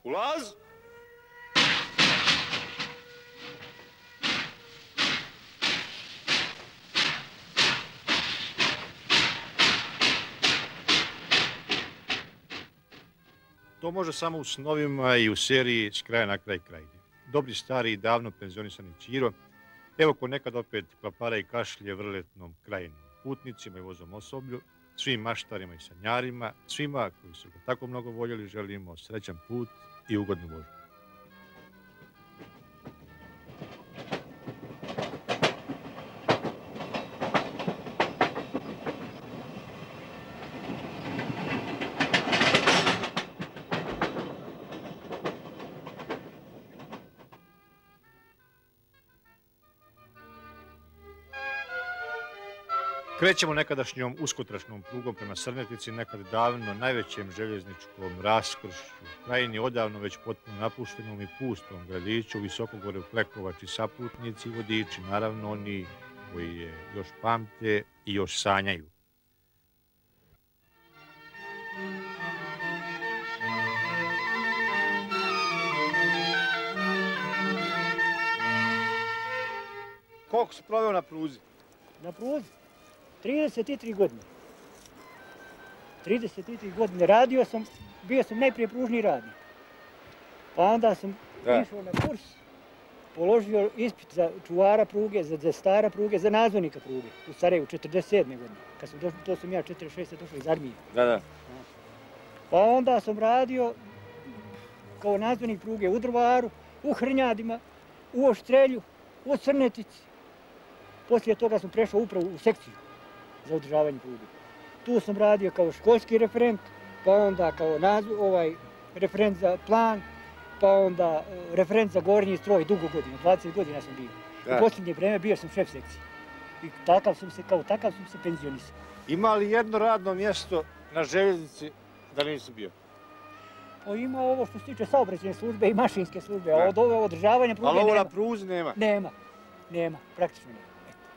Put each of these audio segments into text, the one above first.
Ulaz! To može samo u snovima i u seriji S kraja na kraj krajine. Dobri stari i davno penzionisani Ćiro, evo ko nekad opet klapara i kašlje vrletnom krajinom, putnicima i vozom osoblju, svim maštarima i sanjarima, svima koji su ga tako mnogo voljeli, želimo srećan put i ugodnu vožnju. Krećemo nekadašnjom uskotračnom prugom prema Srnetici, nekad davno najvećem željezničkom raskršću u krajini, odavno već potpuno napuštenom i pustom gradiću, visoko gore Klekovači, saputnici i vodiči, naravno oni koji je još pamte i još sanjaju. Koliko si proveo na pruzi? Na pruzi? 33 godine. 33 godine radio sam, bio sam najprije pružni radnik. Pa onda sam išao na kurs, položio ispit za čuvara pruge, za zastara pruge, za nadzornika pruge u Sarajevu 47. godine. Kad sam došao, to sam ja 46. došao iz armije. Da. Pa onda sam radio kao nadzornik pruge u Drvaru, u Hrnjadima, u Oštrelju, u Srnetici. Poslije toga sam prešao upravo u sekciju za održavanje pruge. Tu sam radio kao školski referent, pa onda kao referent za plan, pa onda referent za gornji stroj dugo godina, 20 godina sam bio. U posljednje vrijeme bio sam šef sekcije. I takav sam se penzionisao. Ima li jedno radno mjesto na željeznici da nisi bio? Pa ima ovo što se tiče saobraćajne službe i mašinske službe, a od ove održavanja pruge nema. Ali ovo na pruzi nema? Nema, praktično nema.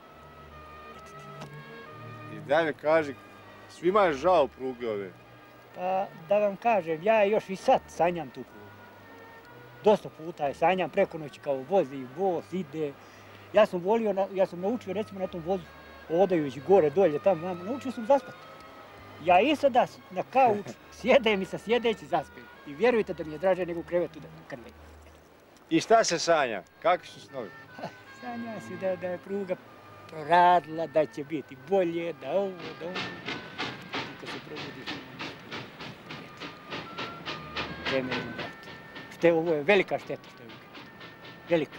I daj mi kaži, svima je žao pruge ove. Pa da vam kažem, ja još i sad sanjam tu prugu. Dosta puta je sanjam, preko noći kao vozi voz, ide. Ja sam naučio recimo na tom vozu, odajući gore, dolje, tamo, naučio sam zaspati. Ja i sada na kauču sjedem i sa sjedeći zaspijem. I vjerujte da mi je draže nego u krevetu da krvem. I šta se sanja? Kakvi su snovi? Sanja se da je pruga proradila, da će biti bolje, da ovo. Kad se probudi. Temeljno vrata. Ovo je velika šteta što je ukinuto. Velika.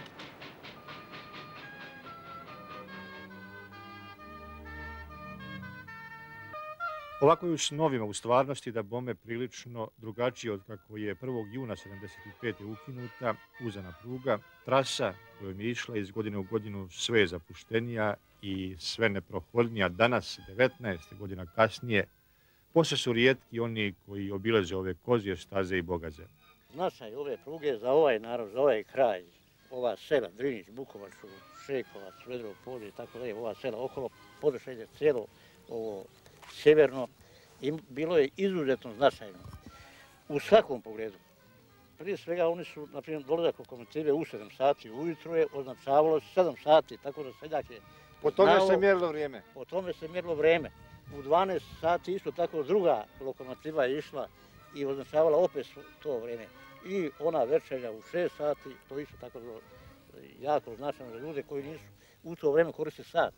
Ovako je u snovima, u stvarnosti, da bome prilično drugačije od kako je 1. juna 1975. ukinuta uzana pruga. Trasa kojom je išla iz godine u godinu sve je zapuštenija i sve neprohodnija. Danas, 19 godina kasnije, posle su rijetki oni koji obilaze ove kozje staze i bogaze. Značaj ove pruge za ovaj narod, za ovaj kraj, ova sela, Drinić, Bukovac, Šekovac, Vedrovo polje i tako dalje, ova sela okolo, Podešelje, cijelo ovo sjeverno, bilo je izuzetno značajno u svakom pogledu. Prije svega oni su, na primjer, dolazak lokomotive u 7 sati ujutro je označavalo 7 sati, tako da seljak je... Po tome se mjerilo vrijeme? Po tome se mjerilo vrijeme. U 12 sati isto tako druga lokomotiva je išla i označavala opet to vrijeme. I ona večerja u 6 sati, to isto tako bilo jako značajno za ljude koji nisu u to vrijeme koristili sat.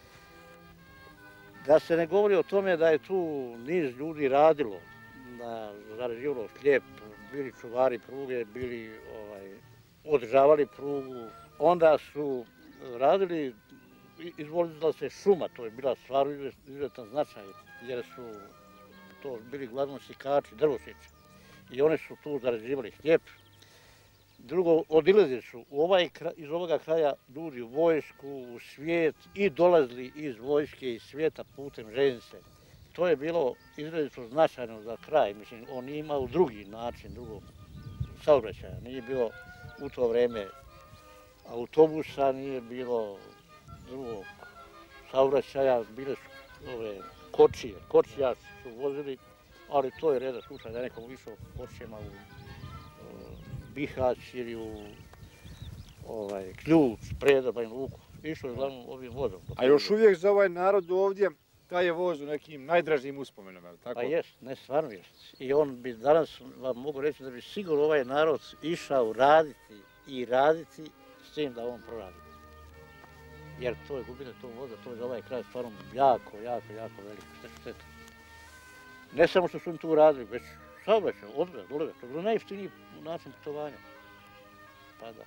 Da se ne govori o tome da je tu niz ljudi radilo, da zarađivalo hljeb, bili čuvari pruge, bili održavali prugu. Onda su radili, izvozila se šuma, to je bila stvar izuzetan značaj, jer su to bili glavno sikači, drvosići. I oni su tu zarađivali hljeb. Drugo, odilazili su iz ovoga kraja ljudi u vojsku, u svijet i dolazili iz vojske i svijeta putem željeznice. To je bilo izrazito značajno za kraj. Mislim, on nije imao drugi način, drugog saobraćaja. Nije bilo u to vrijeme autobusa, nije bilo drugog saobraćaja, bile su ove kočije. Kočija su vozili, ali to je reda slučaj da je nekom išao kočijama u Bihać ili u Ključ, Predo, Banja Luku. Išlo je uglavnom ovim vozom. A još uvijek za ovaj narod ovdje taj je voz u nekim najdražim uspomenama, je li tako? Pa jest, ne, stvarno jest. I on bi danas, vam mogu reći da bi sigurno ovaj narod išao raditi i raditi s tim da on proradi. Jer to je gubitak tog voza, to je za ovaj kraj stvarno jako velika šteta. Ne samo što su oni tu radili, već saobraćaj, odvez, dolevez, to je bilo najjeftiniji način putovanja. Pa da,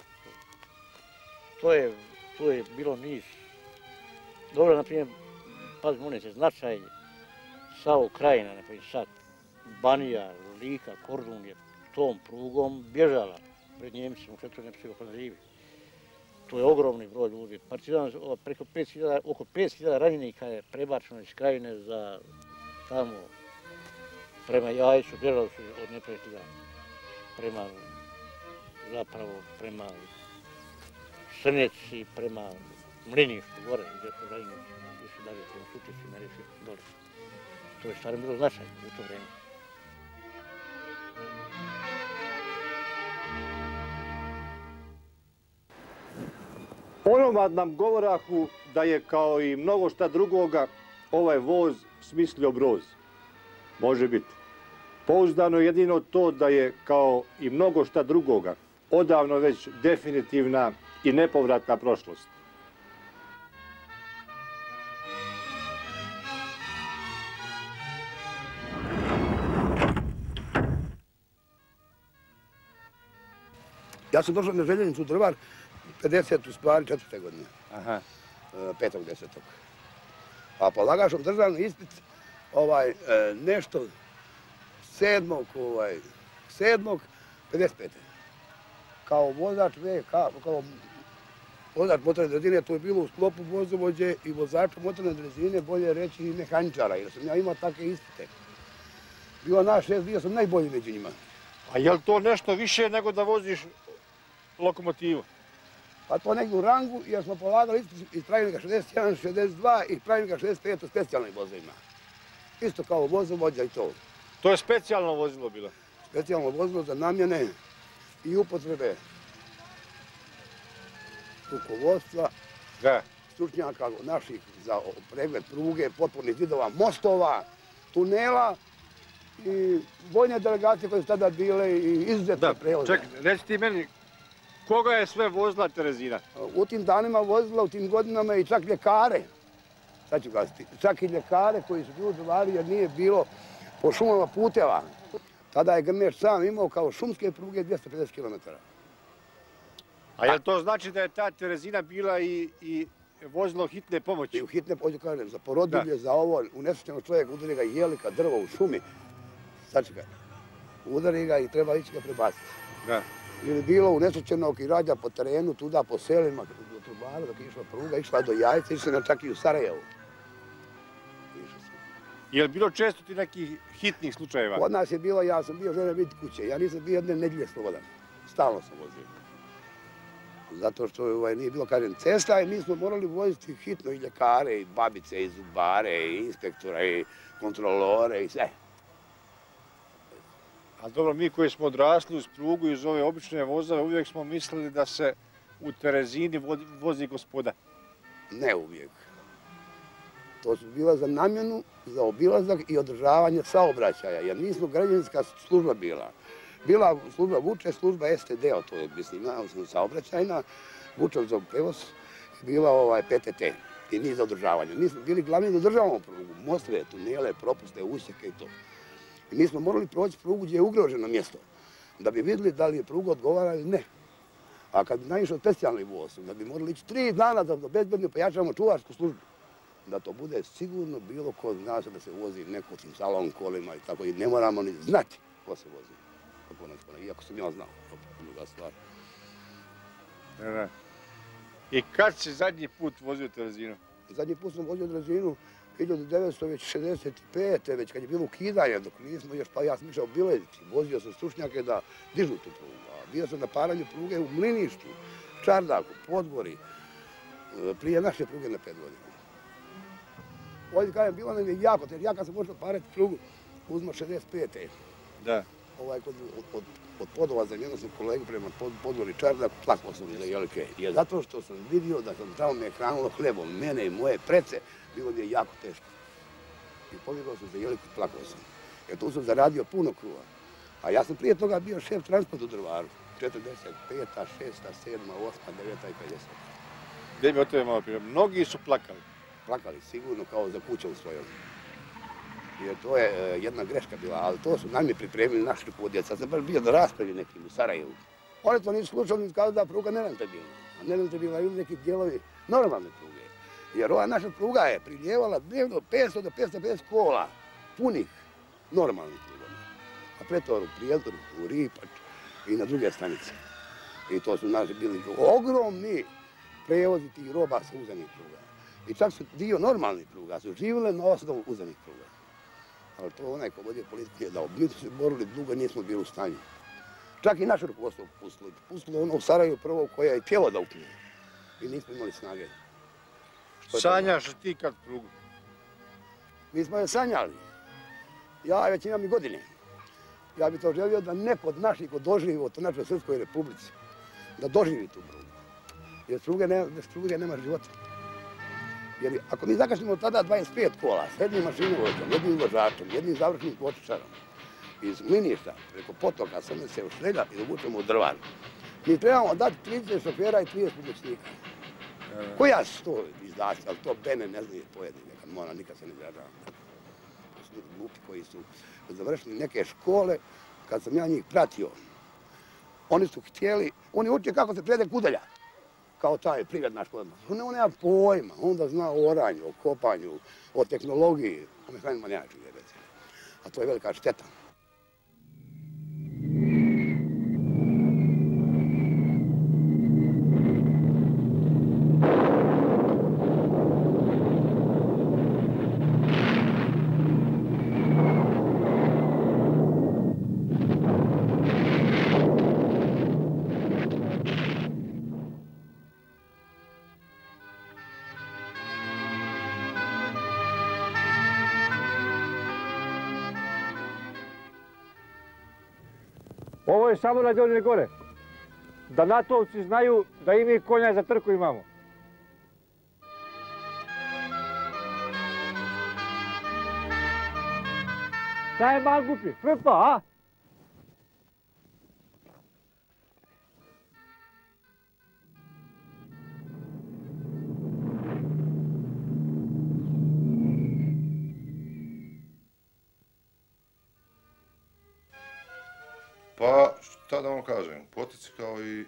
to je bilo niz. Dobro, na primjer, pazimo, on je značaj Sao Krajina, na primjer, sad, Banija, Lika, Kordun je tom prugom bježala pred Njemcima u 4. neprijateljskoj ofenzivi. To je ogromni broj ljudi. Partizan, oko 5000 ranjenika je prebačeno iz Krajine za tamo, prema Jajcu, bježali su od neprijatelja, prema Srnjeci, prema Mliništu, gore, gdje su ranjeni, išli dalje, prema Sutici, Meriši, dole. To je stvarno bilo značajno u to vrijeme. Onomad nam govorahu da je kao i mnogo šta drugoga ovaj voz smislio Broz. Može biti. Pouzdano jedino to da je kao i mnogo šta drugoga odavno već definitivna i nepovratna prošlost. Ja sam došao na željeznicu Drvar 50. u stvari 4. godine. Aha. 5.10. A polagao sam državni ispit nešto 7.55. Kao vozač kao vozač motorne drezine, to je bilo u sklopu vozovođe i vozača motorne drezine, bolje reći i mehaničara, jer sam ja imao takve ispite. Bio sam najbolji među njima. A je li to nešto više nego da voziš lokomotivu? Pa to negdje u rangu, jer smo polagali iz pravilnika 61, 62 i pravilnika 65 u specijalnim vozilima. Isto kao vozovođa i to. To je specijalno vozilo bilo? Specijalno vozilo za namjene i upotrebe rukovodstva, stručnjaka naših za pregled pruge, potpornih zidova, mostova, tunela i vojne delegacije koje su tada bile i izuzetne prevoze. Čekaj, reci ti meni, koga je sve vozila Terezina? U tim danima vozila, u tim godinama i čak ljekare. Sad ću glasiti. Čak i ljekare koji su bili Drvari jer nije bilo po šumama puteva. Tada je Grmeš sam imao kao šumske pruge 250 km. A jel to znači da je ta Terezina bila i vozilo hitne pomoći? I u hitne pomoći, kažem, za porodilje, za ovo, unesrećeno čovjek, udari ga jelika, drvo u šumi. Sad čekaj, udari ga i treba ići ga prebaciti. Ili bilo unesrećenog i rađa po terenu, tuda po selima, do Trubara, dok je išla pruga, išla do Jajca, išla čak i u Sarajevu. Je li bilo često ti nekih hitnih slučajeva? Kod nas je bilo, ja sam bio želeo biti kuće, ja nisam bio jedne nedjelje slobodan. Stalno sam vozio. Zato što nije bilo, kažem, cesta i mi smo morali voziti hitno i ljekare, i babice, i zubare, i inspektora, i kontrolore, i sve. A dobro, mi koji smo odrasli uz prugu i uz ove obične vozove, uvijek smo mislili da se u Terezini vozi gospoda. Ne uvijek. To su bila za namjenu, za obilazak i održavanje saobraćaja, jer nismo građevinska služba bila. Bila služba Vuče, služba STD, to je, mislim, saobraćajna, Vučev za prevoz, bila PTT i niz za održavanje. Mi smo bili glavni da održavamo prugu, mostove, tunele, propuste, usjeke i to. I mi smo morali proći prugu gdje je ugroženo mjesto, da bi vidjeli da li je pruga odgovara ili ne. A kad bi naišao specijalni voz, da bi morali ići 3 dana da bezbedno pojačavamo čuvarsku službu, da to bude sigurno bilo ko zna se da se vozi neko tim salon kolima i tako, i ne moramo ni znati ko se vozi. Iako sam ja znao, to je druga stvar. I kad si zadnji put vozio Terezinu? Zadnji put sam vozio Terezinu 1965. već kad je bilo ukidanje, dok nismo još, pa ja sam išao obilaziti. Vozio sam stručnjake da dižu tu prugu. Bio sam na paranju pruge u Mliništu, Čardaku, Podgori, prije naše pruge na 5 godina. Ovdje kažem, bilo nam je jako, jer ja kad sam počeo parati prugu, uzmo 65. Da. od podova za jednog sam kolegu prema podvori Čardak, plakao sam ili jelike. Jer zato što sam vidio da sam tamo me hranilo hlebom, mene i moje prece, bilo mi je jako teško. I pobjegao sam za jeliku, plakao sam. Jer tu sam zaradio puno kruva. A ja sam prije toga bio šef transporta u Drvaru. 45., 6., 7., 8., 9. i 50. Gdje mi o tebe malo prije? Mnogi su plakali. Plakali sigurno kao za kućom svojom. Jer to je jedna greška bila, ali to su nam je pripremili naši rukovodioci. Ja sam baš bio na raspravi nekim u Sarajevu. Oni to nisu slušali, kazali da pruga nerentabilna. A nerentabilna ili neki dijelovi normalne pruge. Jer ova naša pruga je priljevala dnevno 500 do 550 kola, punih, normalnih prugama. A pretor u Prijedor, u Ripač i na druge stanice. I to su naši bili ogromni prevozi tih roba sa uzanih pruga. I čak su dio normalnih pruga, su živjele na osnovu uzanih pruga. Ali to onaj ko vodio politiku je dao. Mi smo se borili dugo, nismo bili u stanju. Čak i naše rukovodstvo pustilo. Pustilo ono u Sarajevu prvo koja je htjela da ukine. I nismo imali snage. Sanjaš li ti kad prugu? Mi smo je sanjali. Ja već imam i godine. Ja bih to želio da neko od naših doživi u našoj Srpskoj Republici. Da doživi tu prugu. Jer bez pruge nema života. Jer ako mi zakašnjemo tada 25 kola, s jednim mašinovođom, jednim vozačem, jednim završnim potičarom, iz Mliništa, preko potoka, sve se u Šrelja i dovučemo u Drvar, mi trebamo dati 30 šofera i 30 pomoćnika. Koja su to izdaci, ali to bene ne znaju pojedini, nikad se ne izražavam. To su ljudi glupi koji su završili neke škole, kad sam ja njih pratio, oni su htjeli, oni uče kako se prede kudelja. Kao taj privredna škola. On nema pojma, onda zna o oranju, o kopanju, o tehnologiji, o mehanizmu nječeg, recimo. A to je velika šteta. Ovo je samo radi one gore. Da natovci znaju da i mi konja za trku imamo. Šta je mangupi? Frpa, a? Pa, šta da vam kažem, Potici kao i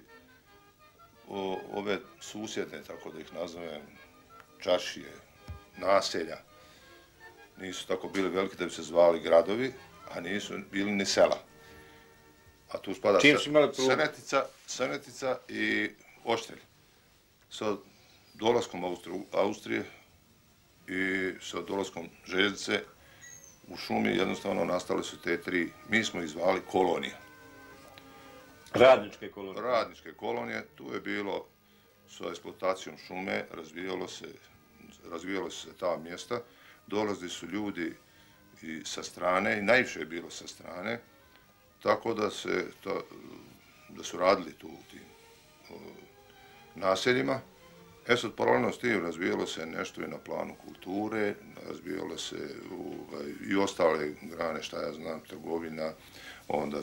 ove susjedne, tako da ih nazovem, čašije, naselja, nisu tako bili veliki da bi se zvali gradovi, a nisu bili ni sela. A tu spada Senetica i Oštrelj. Sa dolaskom Austrije i sa dolaskom željeznice u šumi jednostavno nastale su te tri, mi smo ih zvali kolonije. Radničke kolonije. Radničke kolonije, tu je bilo sa eksploatacijom šume, razvijalo se ta mjesta, dolazili su ljudi i sa strane, i najviše je bilo sa strane, tako da su radili tu u tim naseljima. Sad, paralelno s tim razvijalo se nešto i na planu kulture, razvijalo se i ostale grane, šta ja znam, trgovina, onda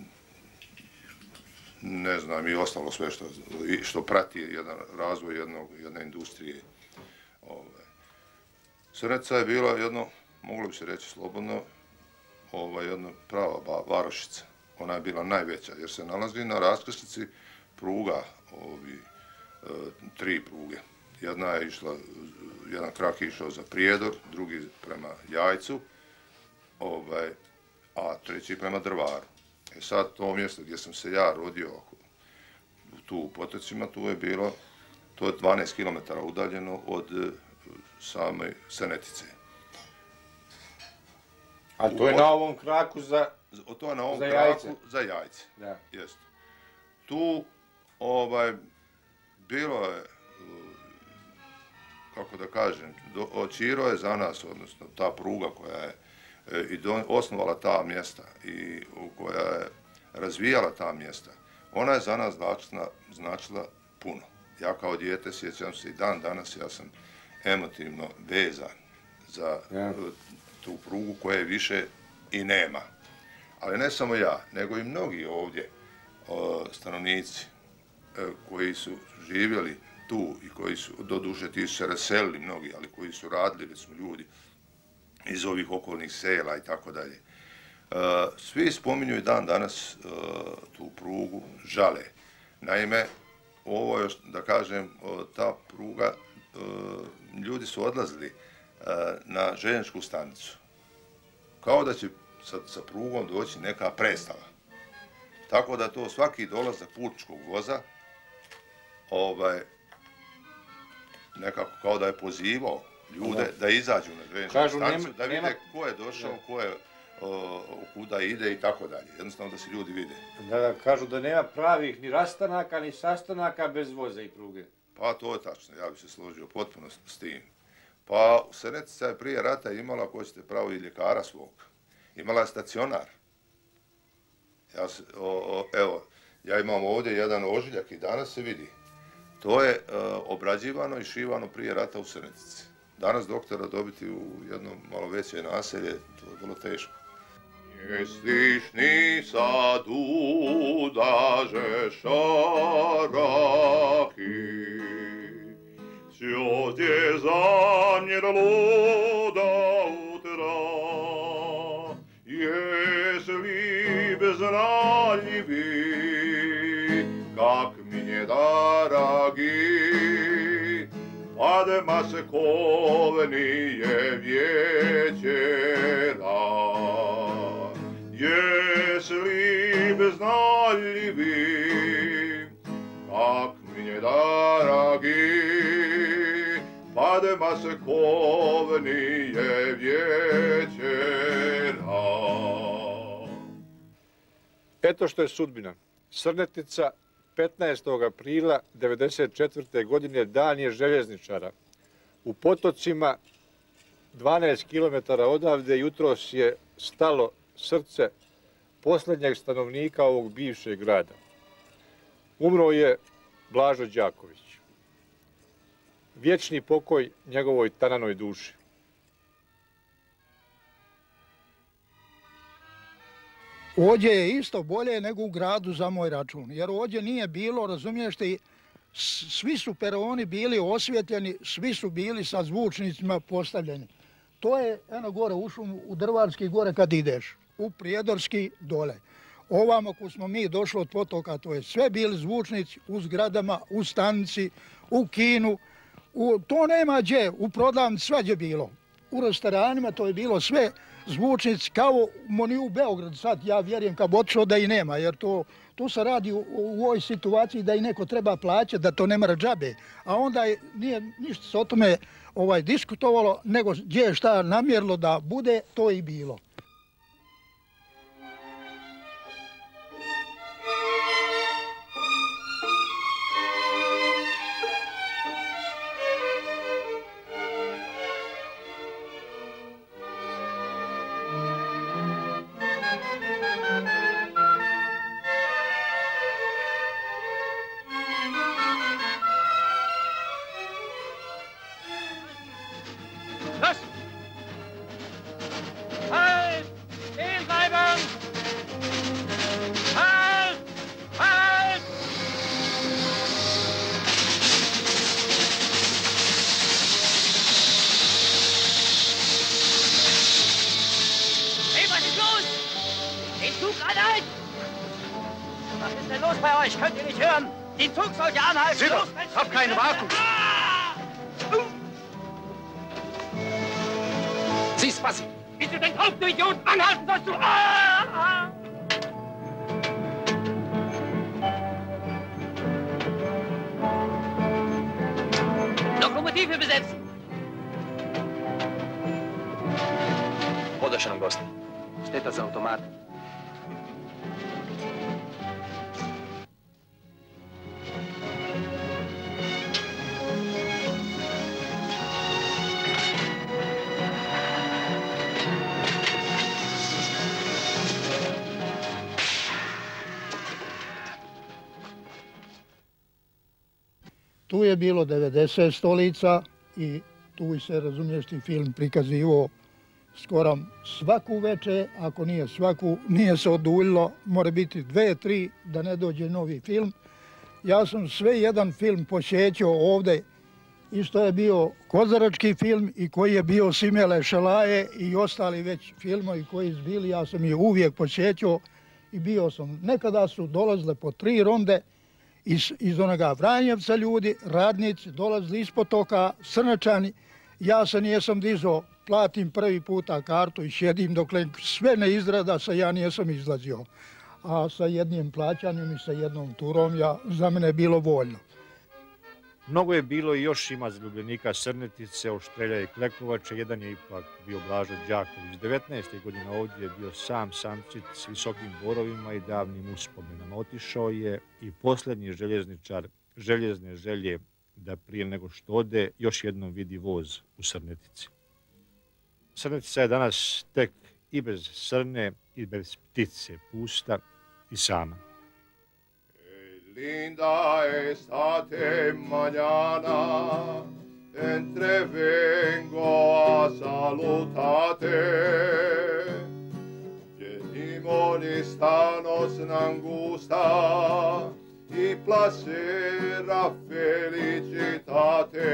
ne znam, i ostalo sve što prati jedan razvoj jedne industrije. Srenica je bila jedno, moglo bi se reći slobodno, jedna prava varošica. Ona je bila najveća jer se nalazi na raskrsnici pruga, tri pruge. Jedan krak je išao za Prijedor, drugi prema Jajcu, a treći prema Drvaru. Sad to mjesto gdje sam se ja rodio, tu u Potocima, tu je bilo, to je 12 km udaljeno od same Senetice. A to je na ovom kraku za Jajce? Za Jajce, da. Jest. Tu, bilo je, kako da kažem, Čiro je za nas, odnosno ta pruga koja je i osnovala ta mjesta i koja je razvijala ta mjesta, ona je za nas značila puno. Ja kao dijete sjećam se i dan danas, ja sam emotivno vezan za tu prugu koje više i nema. Ali ne samo ja, nego i mnogi ovdje stanovnici koji su živjeli tu i koji su, doduše ti su se raselili mnogi, ali koji su radili, recimo ljudi iz ovih okolnih sela i tako dalje. Svi spominju i dan danas tu prugu, žale. Naime, ovo je, da kažem, ta pruga, ljudi su odlazili na željezničku stanicu. Kao da će sa prugom doći neka predstava. Tako da to svaki dolazak putničkog voza nekako kao da je pozivao ljude da izađu na željezničku stanicu, da vide ko je došao, ko je kuda ide i tako dalje. Jednostavno da se ljudi vide. Da, kažu da nema pravih ni rastanaka, ni sastanaka bez voza i pruge. Pa to je tačno, ja bih se složio potpuno s tim. Pa Srnetica je prije rata imala, ako hoćete, pravo i ljekara svog. Imala je stacionar. Evo, ja imam ovdje jedan ožiljak i danas se vidi. To je obrađivano i šivano prije rata u Srnetici. Danas doktora dobiti u jedno malo veće naselje, to je vrlo teško. Jestiš ni sadu daže šaraki, Sjođe zamjer luda utra, jesli beznaljivi, kak mnie daragi, padma se kovnije vječera. Jesli beznaljivi, kak mnie daragi, padma se kovnije vječera. Eto što je sudbina. Srnetica 15. aprila 1994. godine dan je željezničara. U Potocima, 12 km odavde, jutros je stalo srce posljednjeg stanovnika ovog bivšeg grada. Umro je Blažo Đaković. Vječni pokoj njegovoj tananoj duši. Ovdje je isto bolje nego u gradu za moj račun, jer ovdje nije bilo, razumiješ te, svi su peroni bili osvjetljeni, svi su bili sa zvučnicima postavljeni. To je, eno gore, u šumu, u Drvarski gore kad ideš, u Prijedorski dole. Ovamo ko smo mi došli od Potoka, to je sve bili zvučnici u zgradama, u stanici, u kinu, to nema gdje, u prodavnici svađe bilo. U restoranima to je bilo sve zvučnici kao ni u Beogradu sad, ja vjerujem kad bi otišao da i nema, jer to se radi u ovoj situaciji da i neko treba plaćati, da to ne mora džabe. A onda nije ništa se o tome diskutovalo, nego gdje je šta namjerilo da bude, to i bilo. Podošao gost. Šteta za automat. Tu je bilo 90 stolica i tu se, razumiješ, ti film prikazivao skoro svaku veče, ako nije svaku, nije se oduljilo, mora biti 2, 3 da ne dođe novi film. Ja sam sve jedan film posjećao ovdje, isto je bio kozarački film i koji je bio Simele Šelaje i ostali već filmovi koji su bili, ja sam ih uvijek posjećao i bio sam. Nekada su dolazile po 3 ronde iz onoga Vranjevca ljudi, radnici, dolazili iz Potoka, Srnečani. Ja se nijesam dizao, platim prvi puta kartu i sjedim dokle sve ne izrada ja nisam izlazio. A sa jednim plaćanjem i sa jednom turom za mene je bilo voljno. Mnogo je bilo i još ima zaljubljenika Srnetice, Oštrelja i Klekovača. Jedan je ipak bio Blažo Đaković. 19. godine ovdje je bio sam samcit s visokim borovima i davnim uspomenama. Otišao je i posljednji željezničar željezne želje da prije nego što ode još jednom vidi voz u Srnetici. Srnetica je danas tek i bez srne i bez ptice, pusta i sama. Linda estate mañana, entre vengo a salutate. Venimo listanos nangusta y placera felicitate.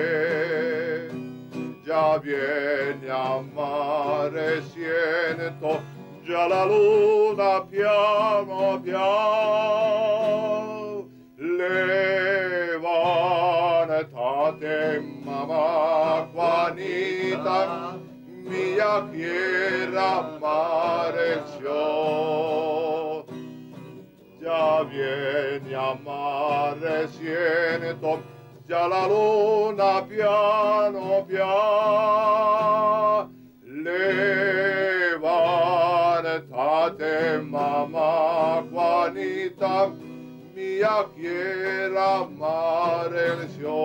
Ya viene a mare siento, ya la luna piano piano. Levantate, mamá Juanita, mía quiera amareció. Ya viene amaneciendo, ya la luna piano piano. Levantate, mamá Juanita, mía quiera amareció.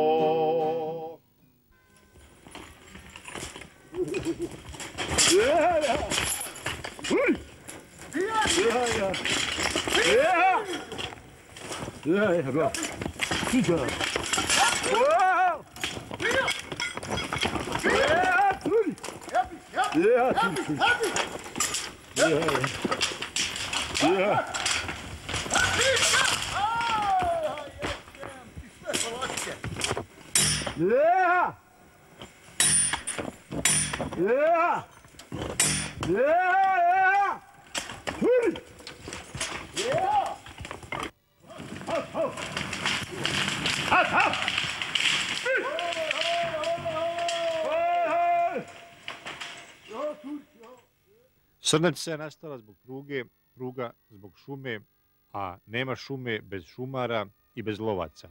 Srnetica je nastala zbog pruge, pruga zbog šume, a nema šume bez šumara i bez lovaca.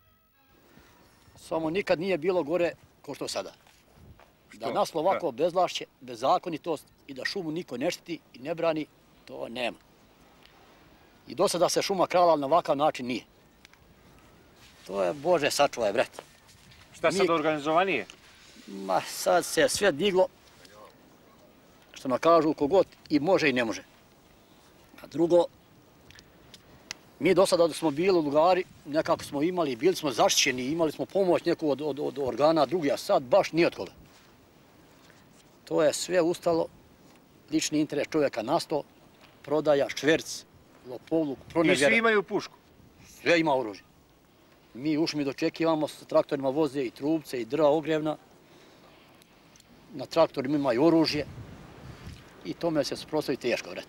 Samo nikad nije bilo gore kao što sada. Da nas ovako bezvlašće, bezakonitost i da šumu niko ne štiti i ne brani, to nema. I do sada se šuma krala, ali na ovakav način nije. To je, Bože, sačuvaj, bret. Šta sad organizovanije? Ma sad se sve diglo, što nam kažu kogod i može i ne može. A drugo, mi do sada smo bili Lugari, nekako smo imali, bili smo zaštićeni, imali smo pomoć neku od organa drugi, a sad baš ni od koga. To je sve ustalo, lični interes čovjeka nastao, prodaja, šverc, lopovluk, pronevjera. I svi imaju pušku? Sve ima oružje. Mi u šumi dočekivamo, s traktorima voze i trupce i drva ogrjevna. Na traktorima imaju oružje i tome se suprotstaviti teško, vred.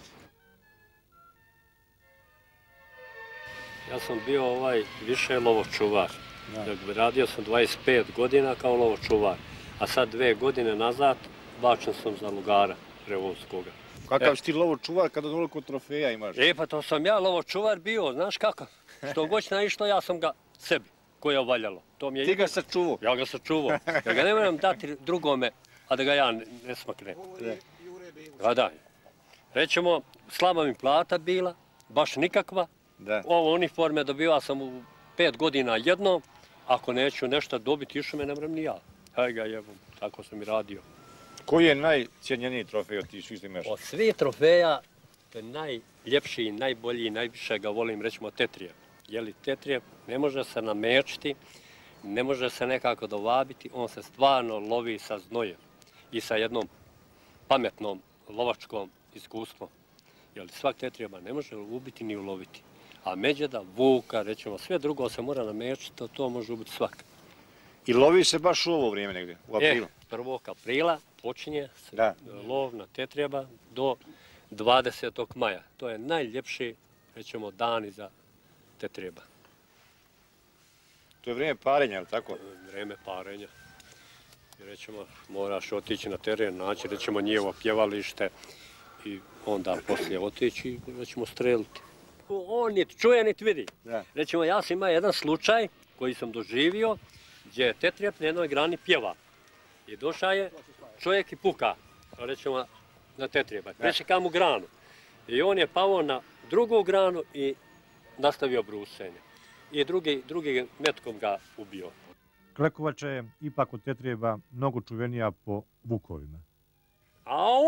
Ja sam bio više lovočuvar. Radio sam 25 godina kao lovočuvar, a sad 2 godine nazad bačen sam za Lugara Revonskoga. Kakav si ti lovočuvar kada onoliko trofeja imaš? Pa to sam ja lovočuvar bio, znaš kakav. Što god naišlo, ja sam ga sebi, koje je valjalo. Ti ga sačuvao? Ja ga sačuvao. Ja ga ne moram dati drugome, a da ga ja ne smaknem. Da. Rećemo, slaba mi plata bila, baš nikakva. Ovo uniforme dobivao sam u 5 godina jedno, ako neću nešto dobiti, išao me ne moram ni ja. Haj ga jebom, tako sam i radio. Koji je najcijenjeniji trofej od tih svih imaš? Od svih trofeja, to je najljepši, najbolji, najviše ga volim, rećemo tetrijev. Jeli tetrijev ne može se namečiti, ne može se nekako dovabiti, on se stvarno lovi sa znojem i sa jednom pametnom lovačkom iskustvom. Jer svak tetreba ne može ubiti ni uloviti. A međeda, vuka, rećemo, sve drugo se mora namečiti, to može ubiti svak. I lovi se baš u ovo vrijeme negdje, u aprilu? 1. aprila počinje se lov na tetreba do 20. maja. To je najljepši, rećemo, dani za tetreba. To je vrijeme parenja, ali tako? Vrijeme parenja. Rećemo, moraš otići na teren, naći, rećemo, njihovo pjevalište i onda poslije otići i rećemo streliti. On niti čuje, niti vidi. Rećemo, ja sam imao jedan slučaj koji sam doživio gdje je tetreb na jednoj grani pjeva. I došao je čovjek i puka, rećemo, na tetreba. Prečeka mu granu. I on je pao na drugu granu i nastavio brusenje. I drugi metkom ga ubio. Klekovača je ipak od tetreba mnogo čuvenija po vukovima. Au!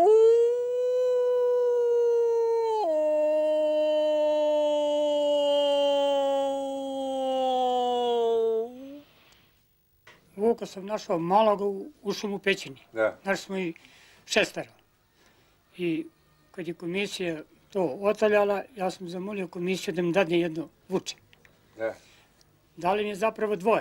Vuka sam našao malog u šumu Pećini. Našli smo i 6. I kad je komisija to otaljala, ja sam zamolio komisiju da mi dadne jedno vuče. Dali mi je zapravo 2.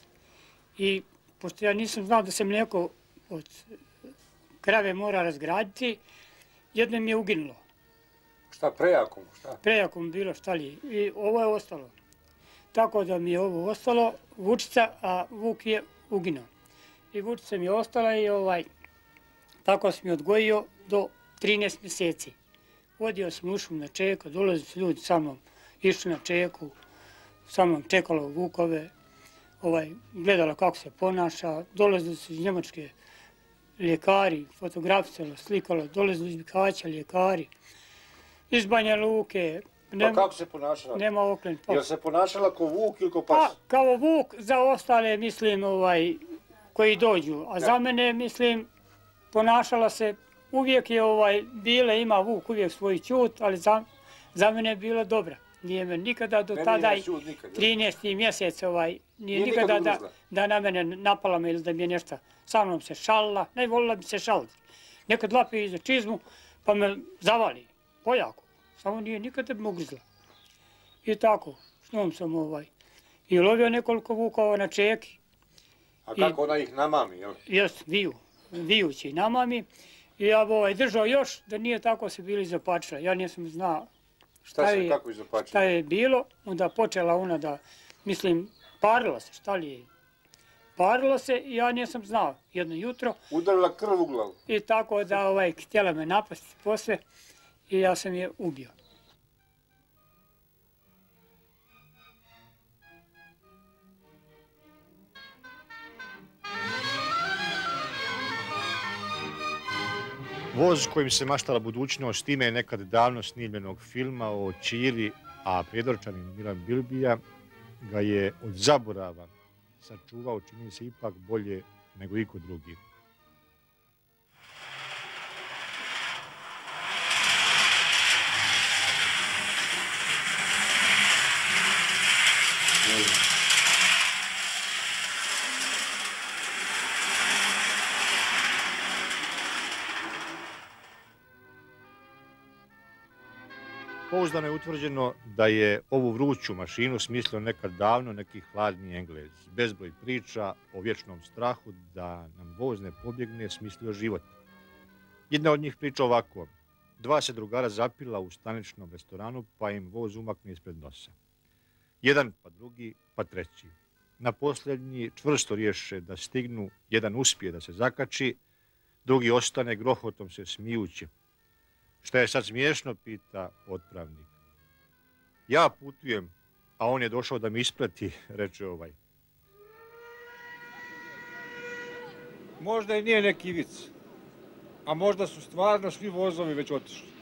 I pošto ja nisam znao da se mlijeko od krave mora razgraditi, jedno mi je uginulo. Šta, prejakom? Prejakom bilo, šta li. I ovo je ostalo. Tako da mi je ovo ostalo, vučica, a vuk je uginuo. I vučica mi je ostala i tako sam je odgojio do 13 mjeseci. Vodio sam u šumu na čeku, dolazili su ljudi sa mnom, išli na čeku, sa mnom čekalo vukove, gledala kako se ponaša, dolazili su iz Njemačke ljekari, fotografisalo, slikalo, dolazili iz Bikaća ljekari, iz Banja Luke. Pa kako se ponašala? Nema oklen. Jel se ponašala ko vuk ili ko pas? Pa, kao vuk za ostale, mislim, koji dođu. A za mene, mislim, ponašala se, uvijek je bila, ima vuk uvijek svoj ćut, ali za mene je bila dobra. Nije me nikada do tada, 13. mjesec, nije nikada da na mene napala me ili da mi je nešto sa mnom se šalila. Ne volila bi se šaliti. Nekad lapi iza čizmu pa me zavali, pojako. Samo nije nikada bi me ugrizla. I tako, s njom sam i lovio nekoliko vukova na čeki. A kako ona ih namami, jel? Jes, vijući namami. I ja bi držao još, da nije tako se bili izopačila. Ja nisam znao šta je bilo. Onda počela ona da, mislim, parila se, šta li je. Parila se i ja nisam znao jedno jutro. Udarila krv u glavu. I tako da htjela me napasti posle i ja sam je ubio. Voz kojim se maštala budućnost ime je nekad davno snimljenog filma o Ćiri, a predorčanin Milan Bilbija ga je od zaborava sačuvao, čini se ipak bolje nego iko drugi. Pouzdano je utvrđeno da je ovu vruću mašinu smislio nekad davno neki hladni Englez. Bezbroj priča o vječnom strahu da nam voz ne pobjegne smislio život. Jedna od njih priča ovako. 2 se drugara zapila u staničnom restoranu pa im voz umakne ispred nosa. Jedan pa drugi pa treći. Na posljednji čvrsto riješe da stignu, jedan uspije da se zakači, drugi ostane grohotom se smijući. Šta je sad smiješno, pita otpravnik. Ja putujem, a on je došao da mi isprati, reče ovaj. Možda i nije neki vic, a možda su stvarno svi vozovi već otišli.